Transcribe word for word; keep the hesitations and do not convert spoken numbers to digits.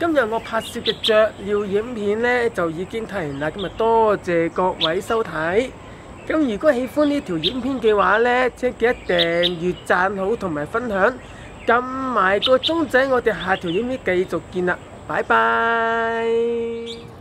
今日我拍攝嘅雀鳥影片呢，就已經睇完啦，咁啊多謝各位收睇。咁如果喜歡呢條影片嘅話呢，請記得訂閱、讚好同埋分享，撳埋個鐘仔，我哋下條影片繼續見啦，拜拜。